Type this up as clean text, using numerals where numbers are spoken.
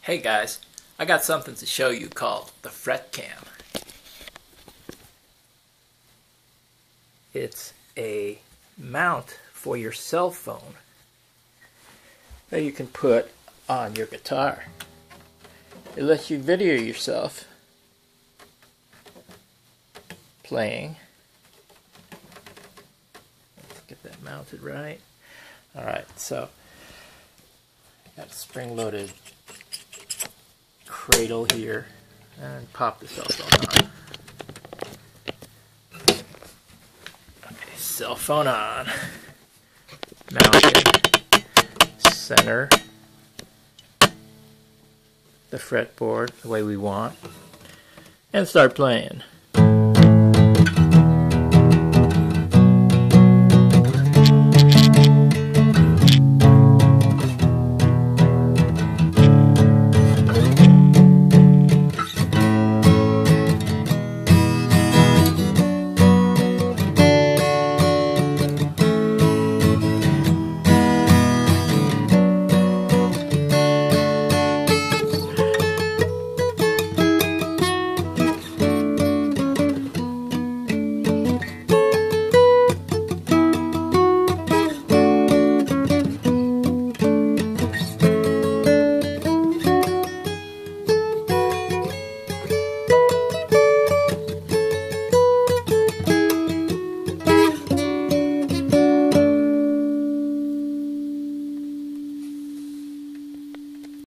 Hey guys, I got something to show you called the Fret Cam. It's a mount for your cell phone that you can put on your guitar. It lets you video yourself playing. Let's get that mounted right. Alright, so got a spring-loaded cradle here, and pop the cell phone on. Okay, cell phone on. Mounted. Center the fretboard the way we want, and start playing.